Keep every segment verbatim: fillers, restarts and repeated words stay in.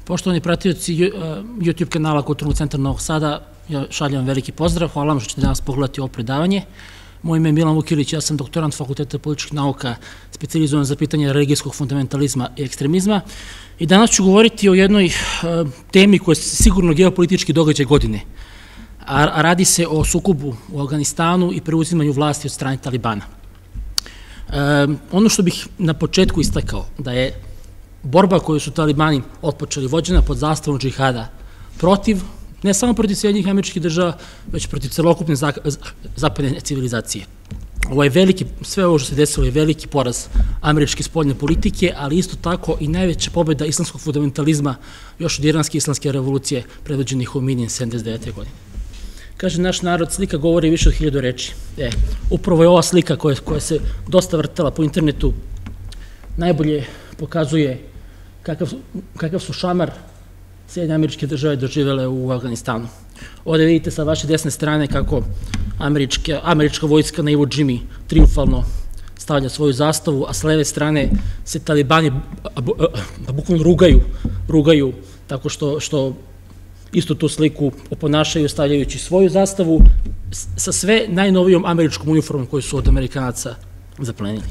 Poštovani pratioci YouTube kanala Kulturnog centra Novog Sada, ja šaljem vam veliki pozdrav, hvala vam što ćete danas pogledati ovo predavanje. Moje ime je Milan Vukilić, ja sam doktorant Fakulteta političkih nauka, specijalizovan za pitanje religijskog fundamentalizma i ekstremizma. I danas ću govoriti o jednoj temi koja je sigurno geopolitički događaj godine. A radi se o sukobu u Afganistanu i preuzimanju vlasti od strane Talibana. Ono što bih na početku istakao, da je borba koju su Talibani otpočeli vođena pod zastavom džihada protiv, ne samo protiv Sjedinjenih Američkih Država, već protiv celokupne zapadne civilizacije. Ovo je veliki, sve ovo što se desilo je veliki poraz američke spoljne politike, ali isto tako i najveća pobjeda islamskog fundamentalizma još od iranske islamske revolucije predvođenih Hominijem sedamdeset devete godine. Kaže naš narod, slika govori više od hiljadu reči. E, upravo je ova slika koja, koja se dosta vrtela po internetu najbolje pokazuje kakav, kakav su šamar Sjedinjene Američke Države doživele u Afganistanu. Ovdje vidite sa vaše desne strane kako američka, američka vojska na Iwo Jimi triumfalno stavlja svoju zastavu, a s leve strane se Talibani bukvalno rugaju, rugaju tako što, što istu tu sliku oponašaju stavljajući svoju zastavu sa sve najnovijom američkom uniformom koju su od Amerikanaca zaplenili.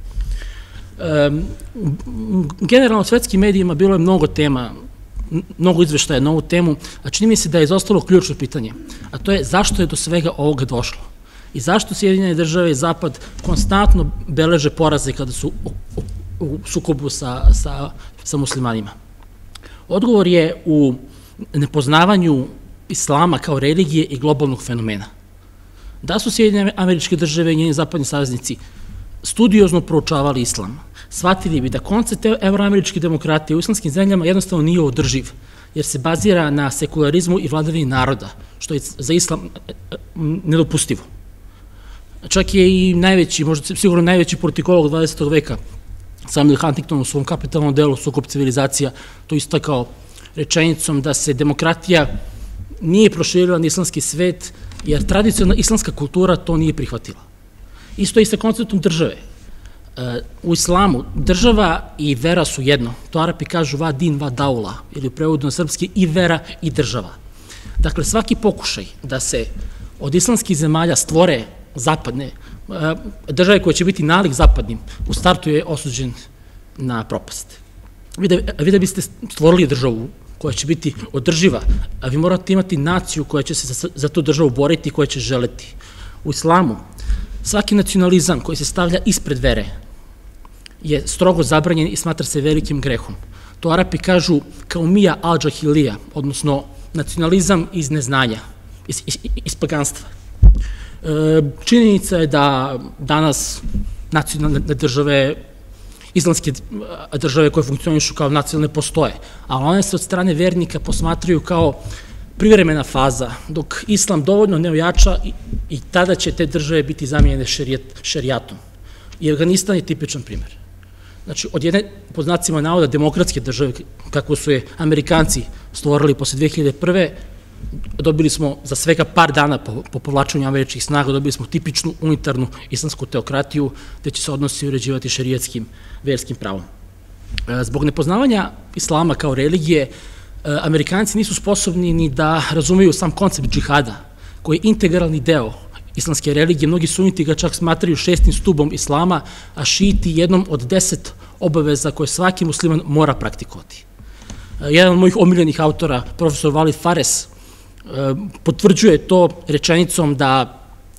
Generalno u svetskim medijima bilo je mnogo tema, mnogo izveštaja na ovu temu, a čini mi se da je izostalo ključno pitanje, a to je zašto je do svega ovoga došlo i zašto Sjedinjene Države i Zapad konstantno beleže poraze kada su u sukobu sa, sa, sa muslimanima. Odgovor je u nepoznavanju islama kao religije i globalnog fenomena. Da su Sjedinjene Američke Države i njeni zapadni saveznici studiozno proučavali islam, shvatili bi da koncept evroameričke demokratije u islamskim zemljama jednostavno nije održiv, jer se bazira na sekularizmu i vladavini naroda, što je za islam nedopustivo. Čak je i najveći, možda sigurno najveći politikolog dvadesetog veka, Samuel Huntington u svom kapitalnom delu Sukob civilizacija, to istakao rečenicom da se demokratija nije proširila na islamski svet, jer tradicionalna islamska kultura to nije prihvatila. Isto i sa konceptom države. U islamu država i vera su jedno. To Arapi kažu va din va daula, ili u prevodu na srpski i vera i država. Dakle, svaki pokušaj da se od islamskih zemalja stvore zapadne države koje će biti nalik zapadnim, u startu je osuđen na propast. Vi da biste stvorili državu koja će biti održiva, a vi morate imati naciju koja će se za tu državu boriti i koja će želeti. U islamu svaki nacionalizam koji se stavlja ispred vere je strogo zabranjen i smatra se velikim grehom. To Arapi kažu kaumija al-džahilija, odnosno nacionalizam iz neznanja, iz, iz, iz paganstva. E, činjenica je da danas nacionalne države, islamske države koje funkcionišu kao nacionalne postoje, ali one se od strane vernika posmatraju kao privremena faza, dok islam dovoljno ne ojača i, i tada će te države biti zamijenjene šerijatom. I Afganistan je tipičan primjer. Znači, od jedne, pod znacima navoda, demokratske države, kako su je Amerikanci stvorili posle dve hiljade prve. dobili smo za svega par dana po, po povlačenju američkih snaga, dobili smo tipičnu unitarnu islamsku teokratiju, gde će se odnosi uređivati šerijatskim verskim pravom. Zbog nepoznavanja islama kao religije, Amerikanci nisu sposobni ni da razumeju sam koncept džihada, koji je integralni deo islamske religije. Mnogi suniti ga čak smatraju šestim stubom islama, a šiti jednom od deset obaveza koje svaki musliman mora praktikovati. Jedan od mojih omiljenih autora, profesor Walid Phares, potvrđuje to rečenicom da,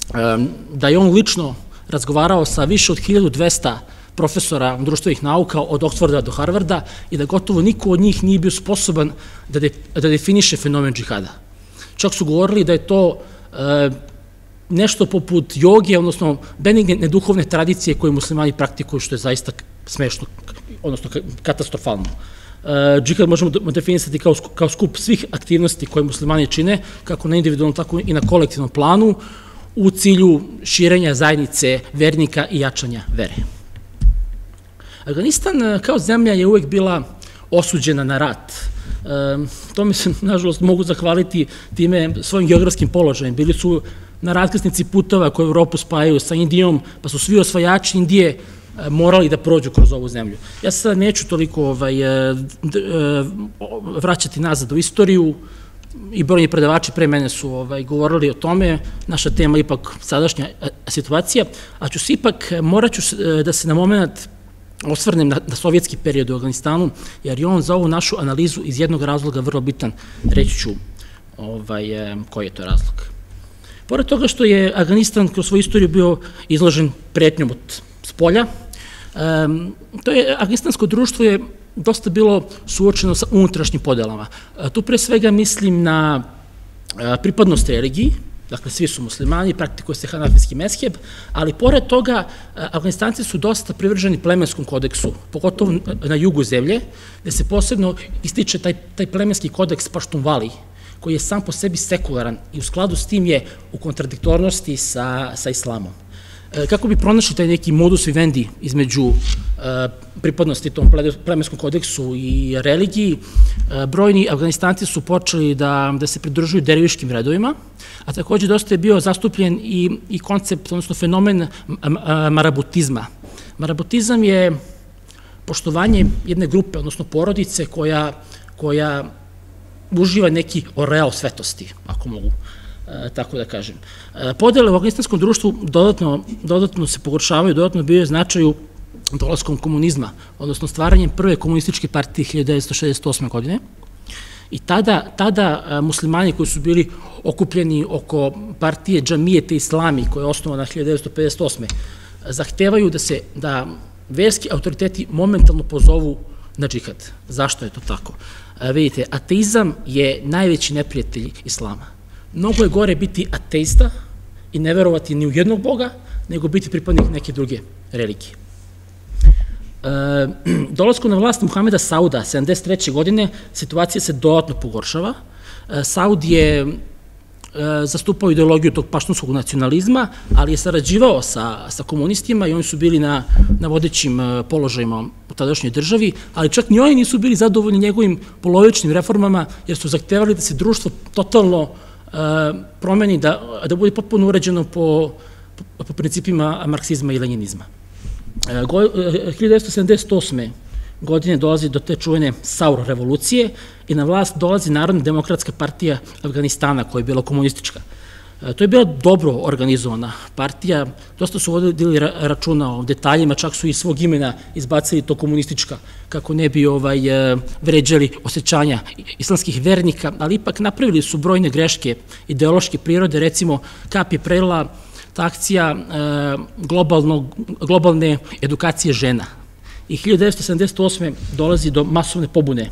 da je on lično razgovarao sa više od hiljadu dvesta profesora društvenih nauka od Oxforda do Harvarda i da gotovo niko od njih nije bio sposoban da, de, da definiše fenomen džihada. Čak su govorili da je to e, nešto poput joge, odnosno benigne neduhovne tradicije koje muslimani praktikuju, što je zaista smešno, odnosno katastrofalno. E, džihad možemo definisati kao, kao skup svih aktivnosti koje muslimani čine, kako na individualnom, tako i na kolektivnom planu, u cilju širenja zajednice vernika i jačanja vere. Afganistan kao zemlja je uvek bila osuđena na rat. E, tome se, nažalost, mogu zahvaliti time svojim geografskim položajem. Bili su na raskrsnici putova koje Evropu spajaju sa Indijom, pa su svi osvajači Indije morali da prođu kroz ovu zemlju. Ja se sada neću toliko vraćati nazad u istoriju, i brojni predavači pre mene su govorili o tome, naša tema je ipak sadašnja situacija, a ću se ipak, morat ću da se na moment osvrnem na sovjetski period u Afganistanu, jer je on za ovu našu analizu iz jednog razloga vrlo bitan, reći ću koji je to razlog. Pored toga što je Afganistan kroz svoju istoriju bio izložen pretnjom od spolja, to je, afganistansko društvo je dosta bilo suočeno sa unutrašnjim podelama. Tu pre svega mislim na pripadnost religiji, dakle svi su muslimani, praktikuje se hanafijski mezheb, ali pored toga Afganistanci su dosta privrženi plemenskom kodeksu, pogotovo na jugu zemlje, gde se posebno ističe taj plemenski kodeks Paštunvali, koji je sam po sebi sekularan i u skladu s tim je u kontradiktornosti sa islamom. Kako bi pronašli taj neki modus vivendi između pripadnosti tom plemenskom kodeksu i religiji, brojni Afganistanci su počeli da se pridružuju derviškim redovima, a takođe dosta je bio zastupljen i koncept, odnosno fenomen marabutizma. Marabutizam je poštovanje jedne grupe, odnosno porodice koja uživa neki oreal svetosti, ako mogu tako da kažem. Podele u afganistanskom društvu dodatno se pogoršavaju, dodatno bio je značaju dolaskom komunizma, odnosno stvaranjem prve komunističke partije hiljadu devetsto šezdeset osme. godine. I tada muslimani koji su bili okupljeni oko partije Džamijete Islami, koja je osnovana hiljadu devetsto pedeset osme. zahtevaju da verski autoriteti momentalno pozovu na džihad. Zašto je to tako? Vidite, ateizam je najveći neprijatelj islama. Mnogo je gore biti ateista i ne verovati ni u jednog Boga, nego biti pripadnik neke druge religije. Dolaskom na vlast Muhameda Sauda sedamdeset treće. godine situacija se dodatno pogoršava. Saud je zastupao ideologiju tog paštunskog nacionalizma, ali je sarađivao sa komunistima i oni su bili na vodećim položajima u tadašnjoj državi, ali čak ni oni nisu bili zadovoljni njegovim polovičnim reformama, jer su zahtevali da se društvo totalno promeni, da bude potpuno uređeno po principima marksizma i lenjinizma. hiljadu devetsto sedamdeset osme. godine dolazi do te čuvene Saur revolucije i na vlast dolazi Narodna demokratska partija Afganistana, koja je bila komunistička. To je bila dobro organizovana partija, dosta su vodili računa o detaljima, čak su iz svog imena izbacili to komunistička, kako ne bi vređali osjećanja islamskih vernika, ali ipak napravili su brojne greške ideološke prirode, recimo kap je prelila ta akcija globalne edukacije žena. I hiljadu devetsto sedamdeset osme. dolazi do masovne pobune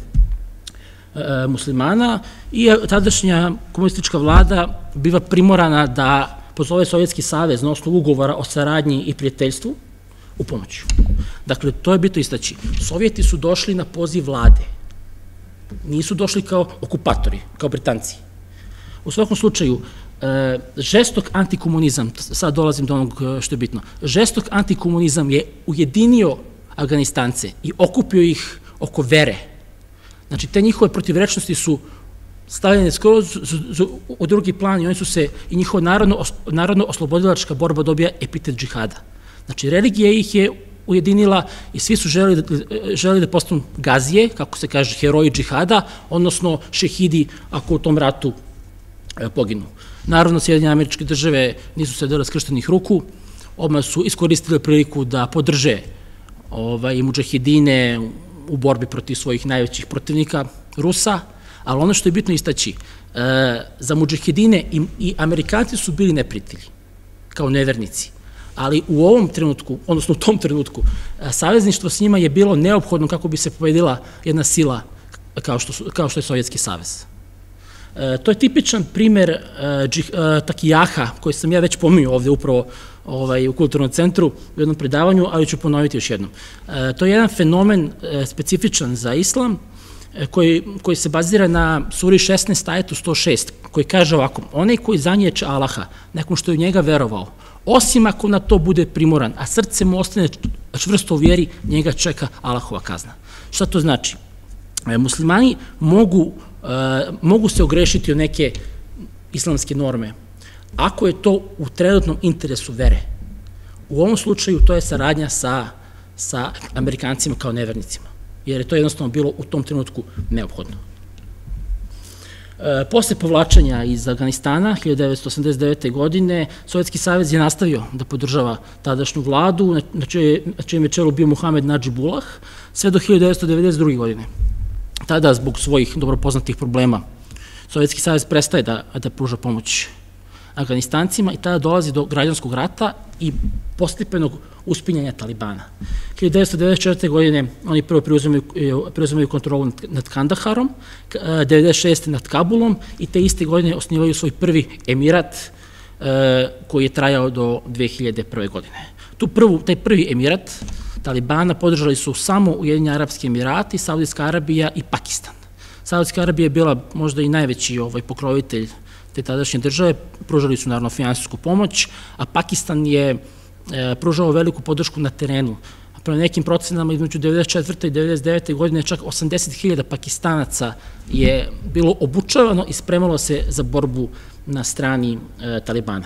muslimana i tadašnja komunistička vlada biva primorana da pozove Sovjetski savez na osnovu ugovora o saradnji i prijateljstvu u pomoću. Dakle, to je bitno istaći. Sovjeti su došli na poziv vlade. Nisu došli kao okupatori, kao Britanci. U svakom slučaju, žestok antikomunizam, sad dolazim do onog što je bitno, žestok antikomunizam je ujedinio Afganistance i okupio ih oko vere. Znači, te njihove protivrečnosti su stavljene skroz u drugi plan i oni su se, i njihova narodno-oslobodilačka borba dobija epitet džihada. Znači, religija ih je ujedinila i svi su želeli da postanu gazije, kako se kaže, heroji džihada, odnosno šehidi ako u tom ratu poginu. Naravno, Sjedinjene Američke Države nisu se dele skrštenih ruku, odmah su iskoristili priliku da podrže i mudžahidine u borbi protiv svojih najvećih protivnika, Rusa, ali ono što je bitno istaći, za mudžahidine i Amerikanci su bili neprijatelji, kao nevernici, ali u ovom trenutku, odnosno u tom trenutku, savezništvo s njima je bilo neophodno kako bi se pobedila jedna sila kao što je Sovjetski savez. To je tipičan primer takijaha, koji sam ja već pominjao ovde upravo u Kulturnom centru u jednom predavanju, ali ću ponoviti još jednom. To je jedan fenomen specifičan za islam, koji se bazira na suri šesnaest ajetu sto šest, koji kaže ovako: onaj koji zanječe Allaha, nakon što je u njega verovao, osim ako na to bude primoran, a srce mu ostane čvrsto u vjeri, njega čeka Allahova kazna. Šta to znači? Muslimani mogu mogu se ogrešiti o neke islamske norme, ako je to u trenutnom interesu vere. U ovom slučaju to je saradnja sa sa Amerikancima kao nevernicima, jer je to jednostavno bilo u tom trenutku neophodno. Posle povlačenja iz Afganistana hiljadu devetsto osamdeset devete. godine Sovjetski savez je nastavio da podržava tadašnju vladu, na čijem je čelu bio Muhamed Nadžibullah, sve do hiljadu devetsto devedeset druge. godine. Tada, zbog svojih dobro poznatih problema, Sovjetski savez prestaje da, da pruža pomoć Afganistancima i tada dolazi do građanskog rata i postepenog uspinjanja Talibana. hiljadu devetsto devedeset četvrte. godine oni prvo preuzimaju, preuzimaju kontrolu nad Kandaharom, devedeset šeste. nad Kabulom i te iste godine osnivaju svoj prvi emirat koji je trajao do dve hiljade prve. godine. Tu prvu, taj prvi emirat Talibana podržali su samo Ujedinjeni Arapski Emirati, Saudijska Arabija i Pakistan. Saudijska Arabija je bila možda i najveći ovaj, pokrovitelj te tadašnje države, pružali su naravno finansijsku pomoć, a Pakistan je e, pružao veliku podršku na terenu. Prema nekim procenama između devedeset četvrte. i devedeset devete. godine čak osamdeset hiljada Pakistanaca je bilo obučavano i spremalo se za borbu na strani e, Talibana.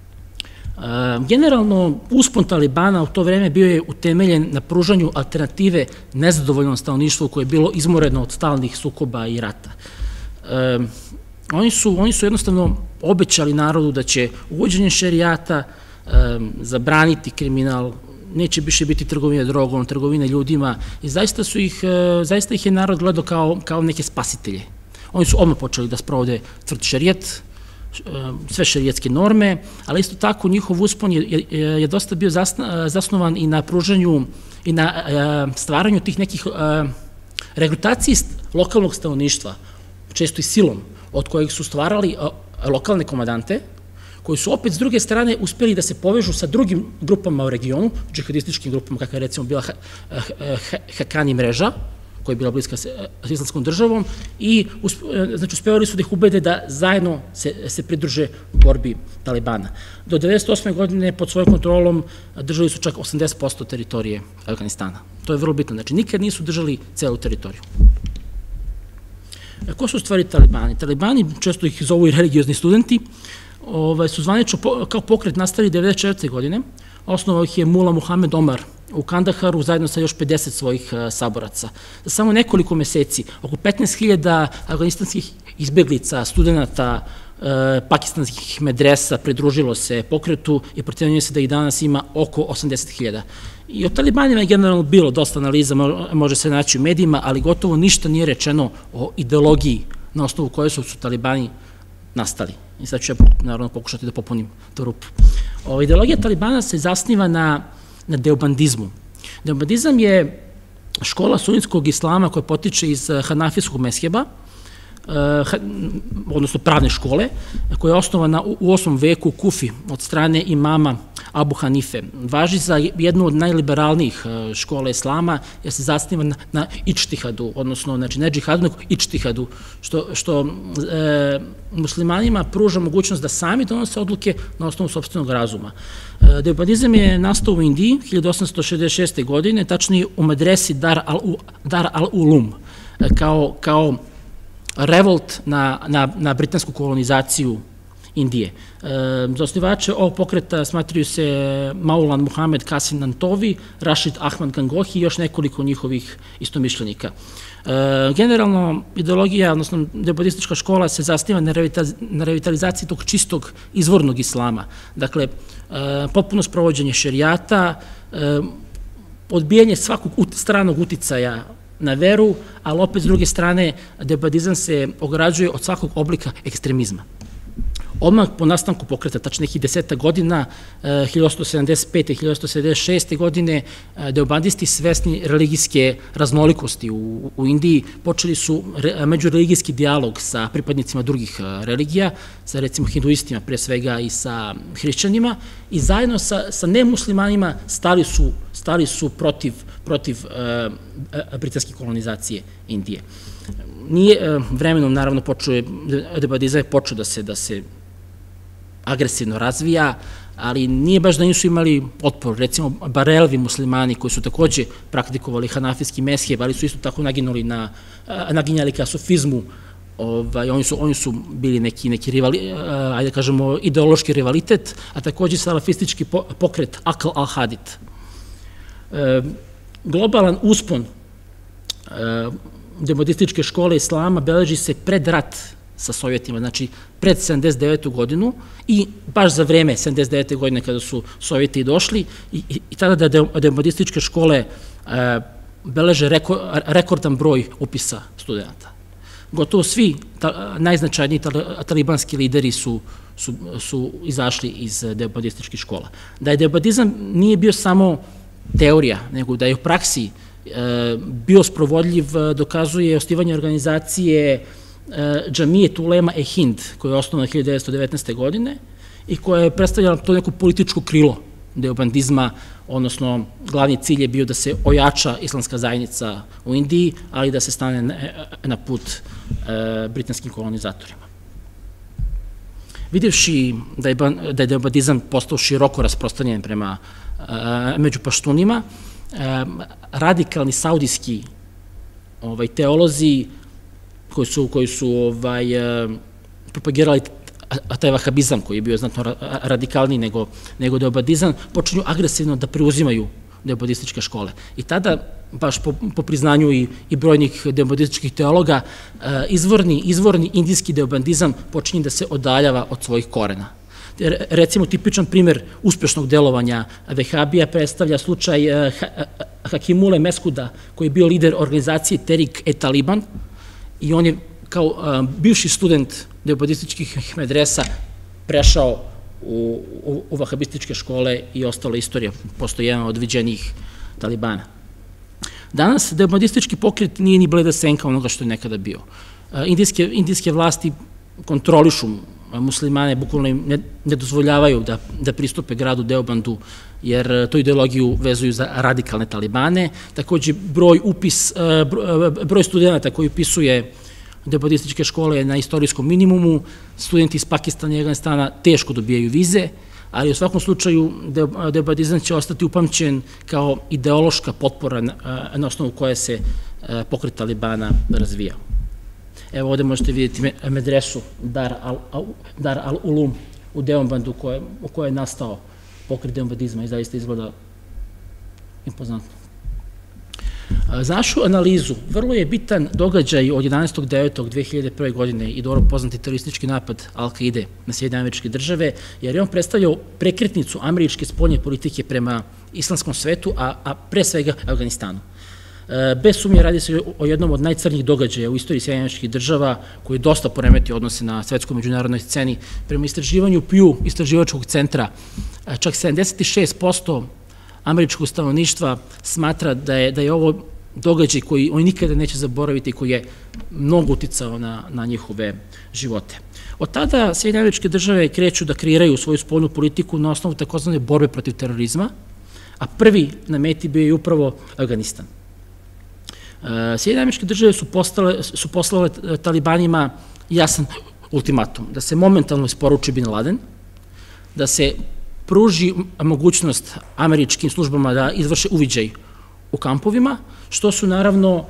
E, generalno, uspon Talibana u to vreme bio je utemeljen na pružanju alternative nezadovoljnom stanovništvu koje je bilo izmoreno od stalnih sukoba i rata. E, Oni su, oni su jednostavno obećali narodu da će uvođenjem šerijata um, zabraniti kriminal, neće više biti trgovine drogom, trgovine ljudima i zaista, su ih, uh, zaista ih je narod gledao kao, kao neke spasitelje. Oni su odmah počeli da sprovode tvrd šerijat, uh, sve šerijatske norme, ali isto tako njihov uspon je, je, je dosta bio zasna, zasnovan i na pružanju i na uh, stvaranju tih nekih uh, regrutaciji lokalnog stanovništva, često i silom, od kojih su stvarali lokalne komandante, koji su opet s druge strane uspeli da se povežu sa drugim grupama u regionu, džihadističkim grupama, kakva je recimo bila Hakani mreža, koja je bila bliska s islamskom državom, i znači uspevali su da ih ubede da zajedno se, se pridruže borbi Talibana. Do devedeset osme. godine pod svojom kontrolom držali su čak osamdeset posto teritorije Afganistana. To je vrlo bitno, znači nikad nisu držali celu teritoriju. Ko su u stvari Talibani? Talibani, često ih zovu i religiozni studenti, ovaj, su zvanično kao pokret nastali devedeset četvrte. godine. Osnovao ih je Mula Muhamed Omar u Kandaharu zajedno sa još pedeset svojih saboraca. Za samo nekoliko meseci, oko petnaest hiljada afganistanskih izbeglica, studenta, pakistanskih medresa pridružilo se pokretu i procenjuje se da ih danas ima oko osamdeset hiljada. I o Talibanima je generalno bilo dosta analiza, može se naći u medijima, ali gotovo ništa nije rečeno o ideologiji na osnovu koje su, su Talibani nastali. I sad ću ja naravno pokušati da popunim tu rupu. O, ideologija Talibana se zasniva na, na deobandizmu. Deobandizam je škola sunitskog islama koja potiče iz hanafijskog mezheba, odnosno pravne škole, koja je osnovana u osmom veku u Kufi od strane imama Abu Hanife. Važi za jednu od najliberalnijih škola islama, jer se zasniva na, na ičtihadu, odnosno znači, ne džihadu, nego ičtihadu, što, što e, muslimanima pruža mogućnost da sami donose odluke na osnovu sopstvenog razuma. E, deobandizam je nastao u Indiji hiljadu osamsto šezdeset šeste. godine, tačnije u medresi Dar al-Ulum, kao, kao revolt na, na, na britansku kolonizaciju Indije. E, za osnivače ovog pokreta smatraju se Maulan Muhamed Qasim Nantovi, Rashid Ahmad Gangohi i još nekoliko njihovih istomišljenika. E, generalno, ideologija, odnosno deobadistička škola se zasniva na, na revitalizaciji tog čistog izvornog islama. Dakle, e, potpuno sprovođenje šerijata, e, odbijanje svakog ut, stranog uticaja na veru, ali opet s druge strane deobadizam se ograđuje od svakog oblika ekstremizma. Odmah po nastanku pokreta, tačno nekih deseta godina, hiljadu osamsto sedamdeset pete. i hiljadu osamsto sedamdeset šeste. godine, deobadisti svesni religijske raznolikosti u, u Indiji počeli su re, međureligijski dijalog sa pripadnicima drugih religija, sa recimo hinduistima pre svega i sa hrišćanima i zajedno sa, sa nemuslimanima stali su, stali su protiv, protiv uh, britanske kolonizacije Indije. Nije uh, vremenom, naravno, počeo, deobadizam je počeo da se, da se agresivno razvija, ali nije baš da nisu imali otpor. Recimo, Barelvi muslimani koji su takođe praktikovali hanafijski mezheb, ali su isto tako naginuli na, naginjali ka sufizmu, ovaj, oni, su, oni su bili neki, neki rivali, ajde kažemo, ideološki rivalitet, a takođe salafistički pokret Akl al-Hadid. E, globalan uspon demokratističke škole islama beleži se pred rat sa Sovjetima, znači pred sedamdeset devetu godinu i baš za vreme sedamdeset devete godine kada su Sovjeti došli i tada da demokratističke škole beleže rekordan broj upisa studenta. Gotovo svi najznačajniji talibanski lideri su izašli iz demokratističkih škola. Da je demokratizam nije bio samo teorija, nego da je u praksi bio sprovodljiv, dokazuje osnivanje organizacije Džamijat Ulema e Hind, koja je osnovana hiljadu devetsto devetnaeste. godine i koja je predstavljala to neko političko krilo deobandizma, odnosno glavni cilj je bio da se ojača islamska zajednica u Indiji, ali da se stane na put britanskim kolonizatorima. Vidjevši da je deobandizam postao široko rasprostranjen prema među paštunima, radikalni saudijski teolozi koji su propagirali taj vahabizam koji je bio znatno radikalniji nego deobandizam, počinju agresivno da preuzimaju deobadističke škole. I tada, baš po priznanju i brojnih deobadističkih teologa, izvorni indijski deobandizam počinje da se odaljava od svojih korena. Recimo, tipičan primer uspešnog delovanja vehabija predstavlja slučaj Hakimule Meskuda, koji je bio lider organizacije Tehrik e Taliban i on je kao bivši student deobadističkih medresa prešao u vahabističke škole i ostala istorija, postoji jedan od viđenijih Talibana. Danas deobadistički pokret nije ni bleda senka onoga što je nekada bio. Indijske vlasti kontrolišu muslimane, bukvalno im ne dozvoljavaju da pristupe gradu Deobandu, jer tu ideologiju vezuju za radikalne talibane. Takođe, broj studenta koji upisuje deobadističke škole je na istorijskom minimumu, studenti iz Pakistana i Afganistana teško dobijaju vize, ali u svakom slučaju deobadizam će ostati upamćen kao ideološka potpora na osnovu koje se pokret Talibana razvijao. Evo ovde možete vidjeti medresu Dar al-Ulum u Deobandu u kojoj je nastao pokret deobadizma i zaista izgleda impozantno. Za našu analizu vrlo je bitan događaj od jedanaestog devetog dve hiljade prve. godine i dobro poznati teroristički napad Al-Kaide na Sjedinjene Američke Države, jer je on predstavljao prekretnicu američke spoljne politike prema islamskom svetu, a pre svega Afganistanu. Bez sumnje radi se o jednom od najcrnjih događaja u istoriji Sjedinjenih Američkih Država, koji je dosta poremetio odnose na svetskoj međunarodnoj sceni. Prema istraživanju Pew istraživačkog centra, čak sedamdeset šest posto američkog stanovništva smatra da je ovo događaj koji oni nikada neće zaboraviti i koji je mnogo uticao na njihove živote. Od tada Sjedinjene Američke Države kreću da kreiraju svoju spoljnu politiku na osnovu takozvane borbe protiv terorizma, a prvi na meti bio je upravo Afganistan. Sjedinjene Američke Države su poslale talibanima jasan ultimatum, da se momentalno isporuči Bin Laden, da se pruži mogućnost američkim službama da izvrše uviđaj u kampovima, što su naravno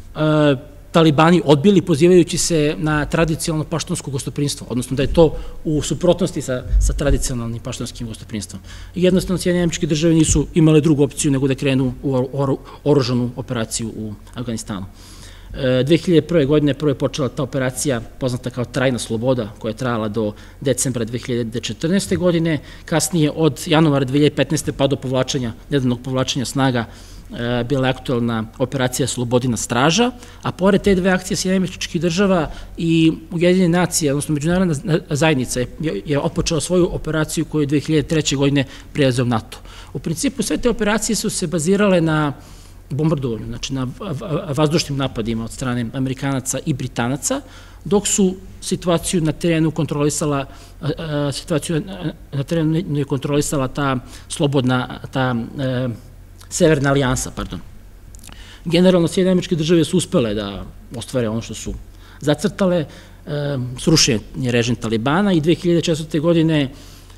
talibani odbili pozivajući se na tradicionalno paštunsko gostoprimstvo, odnosno da je to u suprotnosti sa tradicionalnim paštunskim gostoprimstvom. Jednostavno, Sjedinjene Američke Države nisu imale drugu opciju nego da krenu u oružanu operaciju u Afganistanu. dve hiljade prve. godine prvo je počela ta operacija poznata kao Trajna sloboda, koja je trajala do decembra dve hiljade četrnaeste. godine, kasnije od januara dve hiljade petnaeste. pa do povlačenja, nedavnog povlačenja snaga, bila je aktuelna operacija Slobodina straža, a pored te dve akcije Sjedinjenih Američkih Država i Ujedinjene nacije, odnosno međunarodna zajednica je otpočela svoju operaciju koju je dve hiljade treće. godine preuzeo NATO. U principu sve te operacije su se bazirale na bombardovanju, znači na vazdušnim napadima od strane Amerikanaca i Britanaca, dok su situaciju na terenu kontrolisala situaciju na terenu je kontrolisala ta slobodna, ta Severna alijansa, pardon. Generalno, Sjedinjene Američke Države su uspele da ostvare ono što su zacrtale, srušen je režim Talibana i dve hiljade četvrte. godine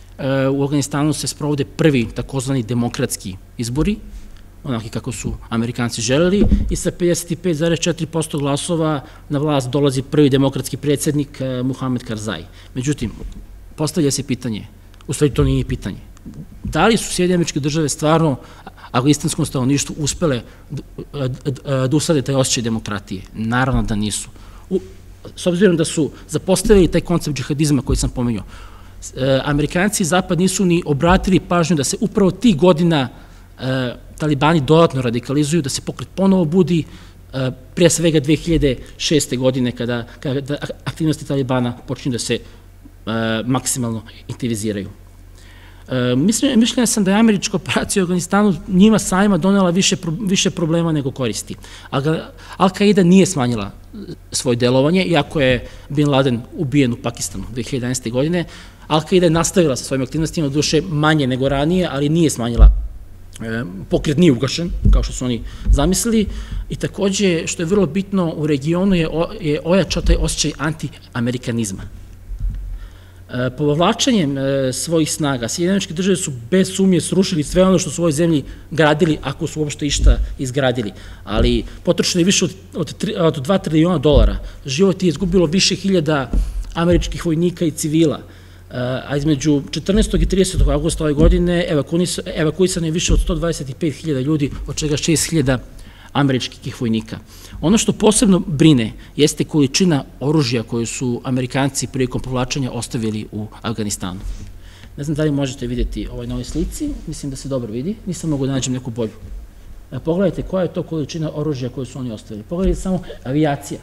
u Afganistanu se sprovode prvi takozvani demokratski izbori, onaki kako su Amerikanci želeli, i sa pedeset pet zarez četiri posto glasova na vlast dolazi prvi demokratski predsjednik Muhammad Karzai. Međutim, postavlja se pitanje, u stvari to nije pitanje, da li su Sjedinjene Američke Države stvarno afganistanskom stanovništvu uspele da usade taj osjećaj demokratije? Naravno da nisu. S obzirom da su zapostavili taj koncept džihadizma koji sam pomenuo, Amerikanci i Zapad nisu ni obratili pažnju da se upravo tih godina talibani dodatno radikalizuju, da se pokret ponovo budi, prije svega dve hiljade šeste. godine kada aktivnosti talibana počinju da se maksimalno intenziviraju. Mišljenja sam da je američka operacija u Afganistanu njima samima donela više problema nego koristi. Al-Qaida nije smanjila svoje delovanje, iako je Bin Laden ubijen u Pakistanu dve hiljade jedanaeste. godine. Al-Qaida je nastavila sa svojim aktivnostima, duše manje nego ranije, ali nije smanjila, pokret nije ugašen, kao što su oni zamislili. I takođe, što je vrlo bitno, u regionu je ojačao taj osjećaj anti-amerikanizma. Povlačenjem svojih snaga, Sjedinjene Američke Države su bez sumnje srušili sve ono što su u ovoj zemlji gradili, ako su uopšte išta izgradili, ali potrošeno je više od dva trilijona dolara. Život je izgubilo više hiljada američkih vojnika i civila, a između četrnaestog i tridesetog avgusta ove godine evakuisano je više od sto dvadeset pet hiljada ljudi, od čega šest hiljada američkih vojnika. Ono što posebno brine jeste količina oružja koju su Amerikanci prilikom povlačenja ostavili u Afganistanu. Ne znam da li možete vidjeti ovoj novoj slici, mislim da se dobro vidi, nisam mogu da nađem neku bolju. Pogledajte koja je to količina oružja koju su oni ostavili. Pogledajte samo avijacija.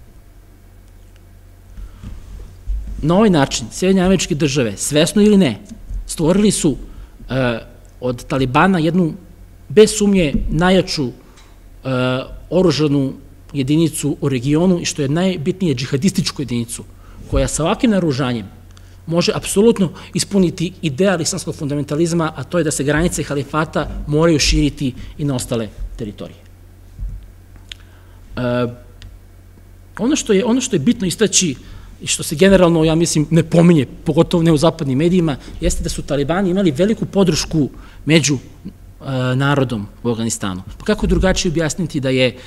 Na ovaj način Sjedinjene Američke Države, svesno ili ne, stvorili su od Talibana jednu, bez sumnje, najjaču oružanu jedinicu u regionu i što je najbitnije džihadističku jedinicu, koja sa ovakvim naoružanjem može apsolutno ispuniti ideal islamskog fundamentalizma, a to je da se granice halifata moraju širiti i na ostale teritorije. Ono što je bitno istaći i što se generalno, ja mislim, ne pominje, pogotovo ne u zapadnim medijima, jeste da su talibani imali veliku podršku među narodom u Afganistanu. Kako drugačije objasniti da je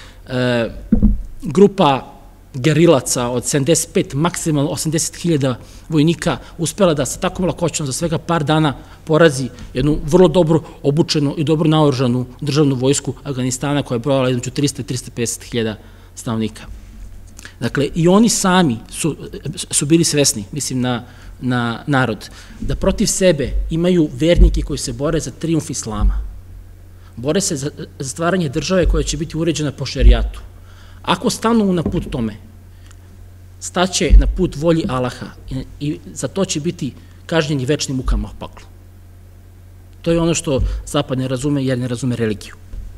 grupa gerilaca od sedamdeset pet, maksimalno osamdeset hiljada vojnika uspela da sa takvom lakoćom za svega par dana porazi jednu vrlo dobro obučenu i dobro naoružanu državnu vojsku Afganistana koja je brojala između trista i trista pedeset hiljada stanovnika. Dakle, i oni sami su bili svesni, mislim na narod, da protiv sebe imaju vernike koji se bore za trijumf islama. Bore se za stvaranje države koja će biti uređena po šerijatu. Ako stanu na put tome, staće na put volji Allaha i za to će biti kažnjeni večnim mukama u paklu. To je ono što Zapad ne razume jer ne razume religiju.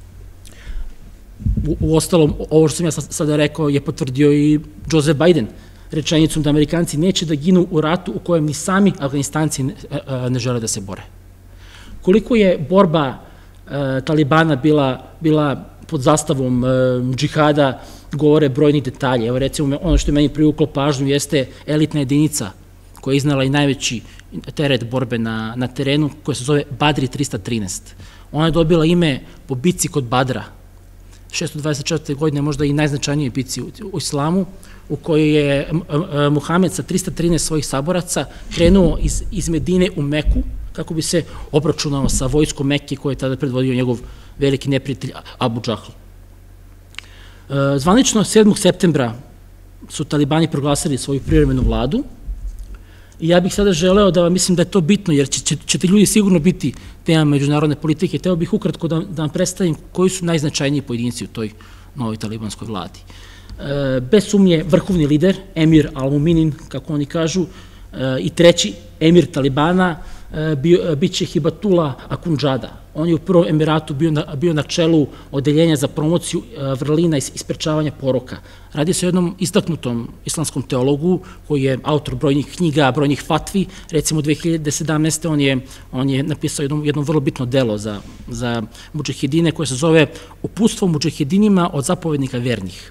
U ostalom, ovo što sam ja sada rekao je potvrdio i Joseph Biden rečenicom da Amerikanci neće da ginu u ratu u kojem ni sami Afganistanci ne žele da se bore. Koliko je borba Talibana bila pod zastavom džihada, govore brojni detalje. Evo recimo, ono što je meni privuklo pažnju jeste elitna jedinica koja je iznala i najveći teret borbe na terenu, koja se zove Badri trista trinaest. Ona je dobila ime po bici kod Badra, šesto dvadeset četvrte. godine, možda i najznačajnije bici u islamu, u kojoj je Muhamed sa trista trinaest svojih saboraca krenuo iz Medine u Meku, kako bi se obračunao sa vojskom Mekke koje je tada predvodio njegov veliki neprijatelj Abu Džahl. Zvanično sedmog septembra su talibani proglasili svoju privremenu vladu i ja bih sada želeo da vam, mislim da je to bitno, jer će ti ljudi sigurno biti tema međunarodne politike. Teo bih ukratko da vam predstavim koji su najznačajniji pojedinci u toj novoj talibanskoj vladi. Bez sumnje vrhovni lider, emir al-Muminin, kako oni kažu, i treći emir Talibana biće Hibatullah Akhundžada. On je u prvom emiratu bio na čelu odeljenja za promociju vrlina i sprečavanja poroka. Radi se o jednom istaknutom islamskom teologu koji je autor brojnih knjiga, brojnih fatvi. Recimo dve hiljade sedamnaeste. on je napisao jedno vrlo bitno delo za mudžahedine koje se zove Uputstvo mudžahedinima od zapovednika vernih.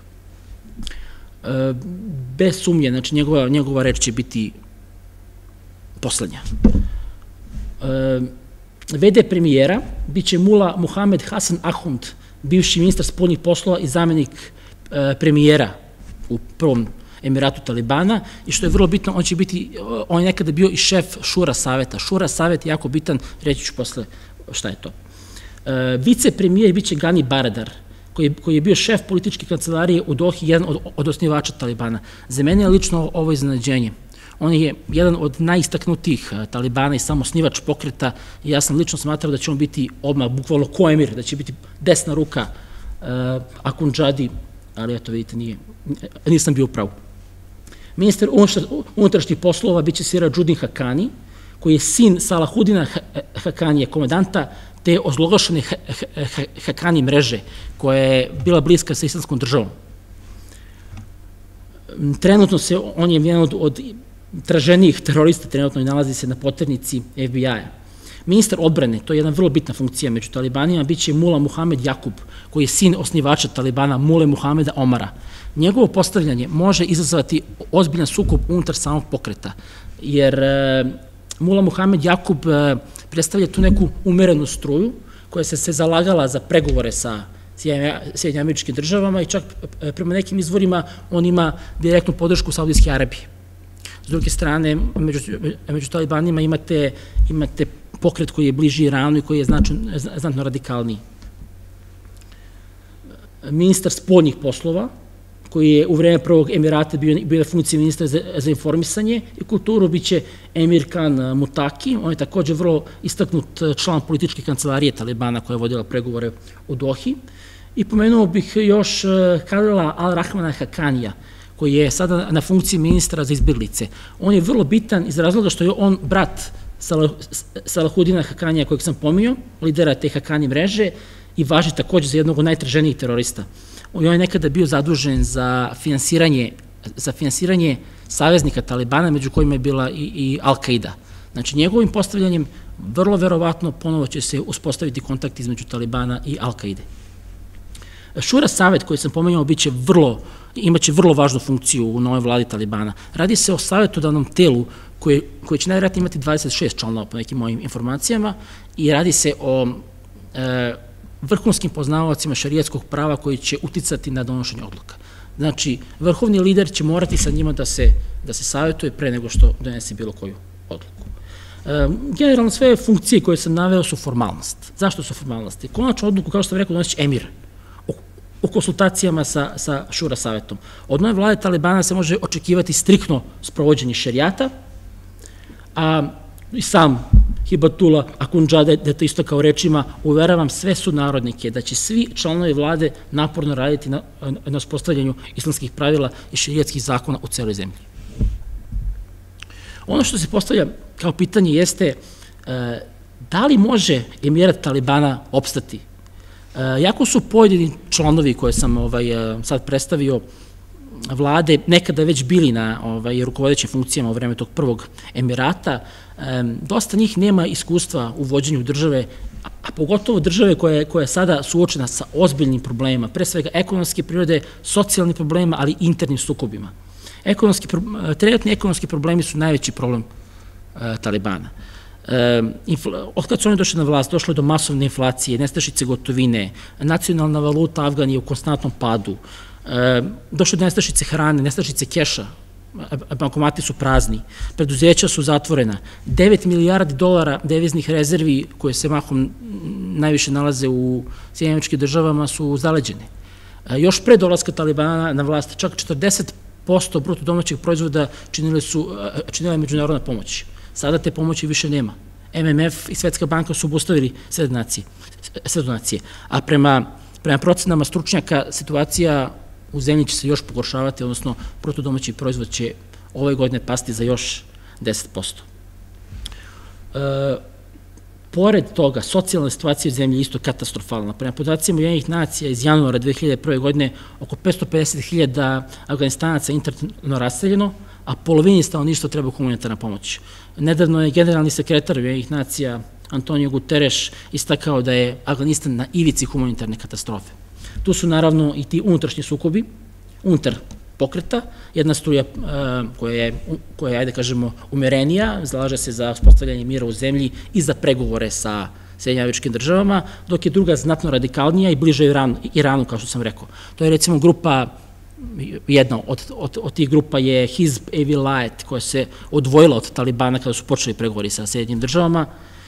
Bez sumnje, znači njegova reč će biti poslednja. ve de premijera biće Mula Muhamed Hasan Ahund, bivši ministar spoljnih poslova i zamenik premijera u prvom emiratu Talibana, i što je vrlo bitno, on će biti, on je nekada bio i šef Šura saveta. Šura savet je jako bitan, reći ću posle šta je to. Vicepremijer biće Gani Baradar, koji je bio šef političke kancelarije u Dohi, jedan od osnivača Talibana. Za mene je lično ovo iznenađenje. On je jedan od najistaknutijih Talibana i samo osnivač pokreta i ja sam lično smatrao da će on biti odmah bukvalno ko emir, da će biti desna ruka Akhundžadi, ali eto vidite, nisam bio u pravu. Ministar unutrašnjih poslova biće Sirađudin Hakani, koji je sin Salahudina Hakanije, komandanta te ozloglašene Hakani mreže, koja je bila bliska sa Islamskom državom. Trenutno se, on je jedan od traženijih terorista, trenutno i nalazi se na poternici F B I-a. Ministar odbrane, to je jedna vrlo bitna funkcija među Talibanima, biće Mula Muhamed Jakub, koji je sin osnivača Talibana, Mule Muhameda Omara. Njegovo postavljanje može izazvati ozbiljan sukob unutar samog pokreta, jer Mula Muhamed Jakub predstavlja tu neku umerenu struju koja se se zalagala za pregovore sa Sjedinjenim Američkim Državama i čak prema nekim izvorima on ima direktnu podršku Saudijske Arabije. S druge strane, među Talibanima imate pokret koji je bliži Iranu i koji je znatno radikalniji. Ministar spoljnih poslova, koji je u vreme prvog emirata bio na funkciji ministra za informisanje i kulturu, biće Emir Khan Mutaki. On je takođe vrlo istaknut član političke kancelarije Talibana koja je vodila pregovore u Dohi. I pomenuo bih još Khalila Al-Rahmana Hakanija, koji je sada na funkciji ministra za izbjeglice. On je vrlo bitan iz razloga što je on brat Salahudina Hakanija, kojeg sam pomio, lidera te Hakani mreže, i važi takođe za jednog od najtraženijih terorista. On je nekada bio zadužen za finansiranje saveznika Talibana, među kojima je bila i Al-Qaida. Znači, njegovim postavljanjem vrlo verovatno ponovo će se uspostaviti kontakt između Talibana i Al-Qaide. Šura savet koji sam pomenuo imaće vrlo važnu funkciju u novoj vladi Talibana. Radi se o savjetodavnom telu koje će najvjerojatnije imati dvadeset šest članova po nekim mojim informacijama i radi se o vrhunskim poznavalcima šarijatskog prava koji će uticati na donošenje odluka. Znači, vrhovni lider će morati sa njima da se savjetuje pre nego što donese bilo koju odluku. Generalno, sve funkcije koje sam naveo su formalnost. Zašto su formalnosti? Konačnu odluku, kao što sam rekao, donosi emir u konsultacijama sa šura savetom. Od nove vlade Talibana se može očekivati striktno sprovođenje šerijata, a i sam Hibatullah Akhundžadi, da to isto kao rečima, uveravam sve sunarodnike da će svi članovi vlade naporno raditi na uspostavljanju islamskih pravila i šerijatskih zakona u celoj zemlji. Ono što se postavlja kao pitanje jeste da li može emirat Talibana opstati? Jako su pojedini članovi koje sam sad predstavio vlade nekada već bili na rukovodećim funkcijama u vreme tog prvog emirata, dosta njih nema iskustva u vođenju države, a pogotovo države koja je sada suočena sa ozbiljnim problemima, pre svega ekonomske prirode, socijalnim problemima, ali i internim sukobima. Trenutni ekonomski problemi su najveći problem Talibana. Od kada su oni došli na vlast, došlo je do masovne inflacije, nestašice gotovine, nacionalna valuta Afgan je u konstantnom padu, došlo je do nestašice hrane, nestašice keša, bankomati su prazni, preduzeća su zatvorena, devet milijardi dolara deviznih rezervi koje se mahom najviše nalaze u Sjedinjenim Američkim Državama su zaleđene. Još pre dolaska Talibana na vlast, čak četrdeset posto bruto domaćeg proizvoda činila je međunarodna pomoć. Sada te pomoći više nema. M M F i Svetska banka su obustavili sve donacije, a prema procenama stručnjaka situacija u zemlji će se još pogoršavati, odnosno bruto domaći proizvod će ove godine pasti za još deset posto. Pored toga, socijalna situacija u zemlji je isto katastrofalna. Prema podacima Ujedinjenih nacija iz januara dve hiljade prve. godine oko petsto pedeset hiljada Afganistanaca interno raseljeno, a polovini stanovništva treba humanitarna pomoć. Nedavno je generalni sekretar Ujedinjenih nacija Antonio Guterres istakao da je Afganistan na ivici humanitarne katastrofe. Tu su naravno i ti unutrašnji sukobi, unutar pokreta, jedna struja koja je, ajde kažemo, umerenija, zalaže se za uspostavljanje mira u zemlji i za pregovore sa Sjedinjenim Američkim Državama, dok je druga znatno radikalnija i bliže Iranu, kao što sam rekao. To je recimo grupa, jedna od tih grupa je Hizb e Vilayet, koja se odvojila od Talibana kada su počeli pregovori sa Sjedinjenim Državama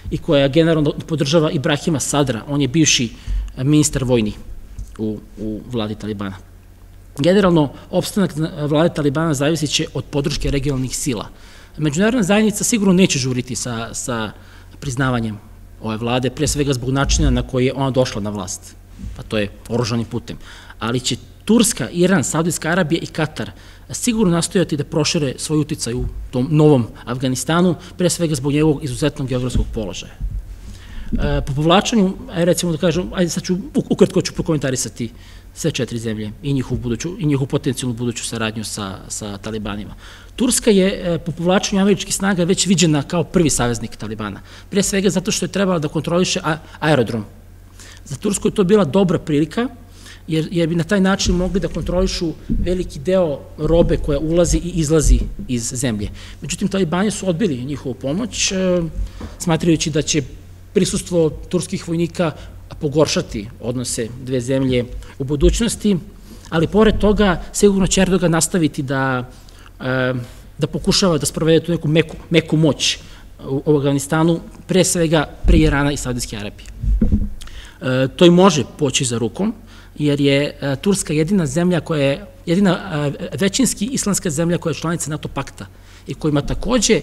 i koja generalno podržava Ibrahima Sadra, on je bivši ministar vojni u, u vladi Talibana. Generalno, opstanak vlade Talibana zavisit će od podrške regionalnih sila. Međunarodna zajednica sigurno neće žuriti sa, sa priznavanjem ove vlade, pre svega zbog načina na koji je ona došla na vlast, a to je oružanim putem. Ali će Turska, Iran, Saudijska Arabija i Katar sigurno nastojati da prošire svoj uticaj u tom novom Afganistanu, pre svega zbog njegovog izuzetnog geografskog položaja. E, po povlačenju, recimo da kažem, ajde sad ću, ukratko ću prokomentarisati sve četiri zemlje i njihovu buduću, i njihovu potencijalnu buduću saradnju sa, sa Talibanima. Turska je e, po povlačenju američkih snaga već viđena kao prvi saveznik Talibana, pre svega zato što je trebala da kontroliše a, aerodrom. Za Tursku je to bila dobra prilika, Jer, jer bi na taj način mogli da kontrolišu veliki deo robe koja ulazi i izlazi iz zemlje. Međutim, Talibani su odbili njihovu pomoć, e, smatrajući da će prisustvo turskih vojnika pogoršati odnose dve zemlje u budućnosti, ali pored toga sigurno će Erdogan nastaviti da, e, da pokušava da sprovede tu neku meku, meku moć u, u Afganistanu, pre svega pre Irana i Saudijske Arabije. E, to i može poći za rukom, jer je Turska jedina zemlja koja je, jedina većinski islamska zemlja koja je članica NATO pakta i kojima takođe,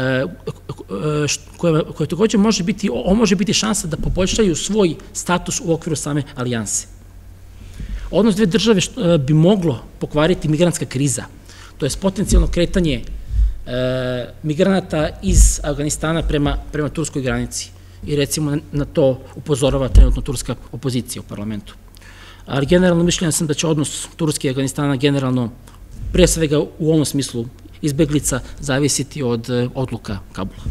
koja, koja takođe može biti, ovo može biti šansa da poboljšaju svoj status u okviru same alijanse. Odnos dve države bi moglo pokvariti migrantska kriza, to je potencijalno kretanje migranata iz Afganistana prema, prema turskoj granici i recimo na to upozorava trenutno turska opozicija u parlamentu. Ali generalno mišljenja sam da će odnos Turske i Afganistana generalno, pre svega u ovom smislu izbeglica, zavisiti od odluka Kabula.